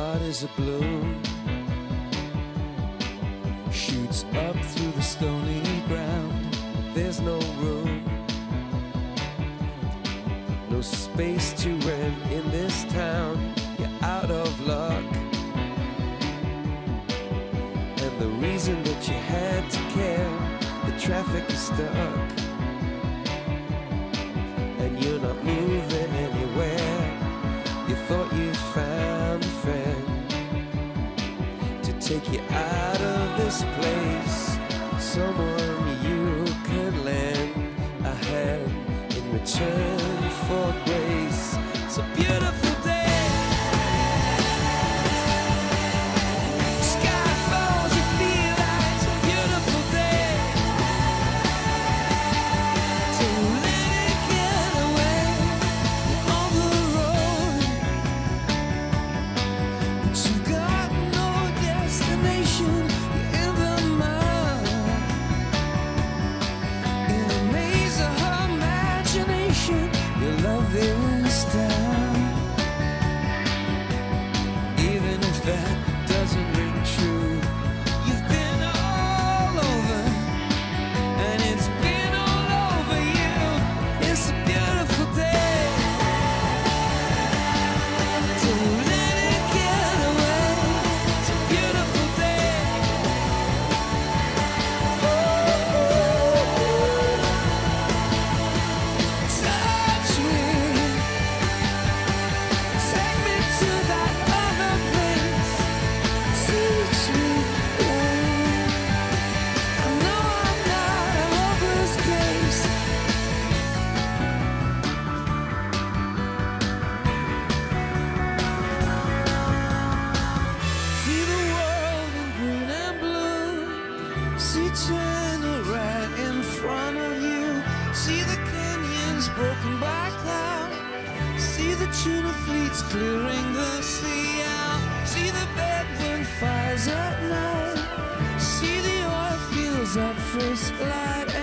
heart is a bloom, shoots up through the stony ground. There's no room, no space to rent in this town. You're out of luck, and the reason that you had to care, the traffic is stuck, and you're not moving anywhere. You thought you found a friend to take you out of this place, someone you can lend a hand in return for grace. It's a beautiful day. Sky falls, you feel like it's a beautiful day. Don't let it get away. You're on the road, but you've got no destination. You're in the mud, in a maze of her imagination. Your love is down, even if that doesn't ring true. You've been all over, and it's been all over you. It's a beautiful day. Don't let it get away. It's a beautiful day. Touch me, take me to that other place. Teach me, I know I'm not a hopeless case. See the world in green and blue. See China right in front of you. See the canyons broken by cloud. See the tuna fleets clearing the sea out. See the bedroom fires at night. See the oil fields at first light.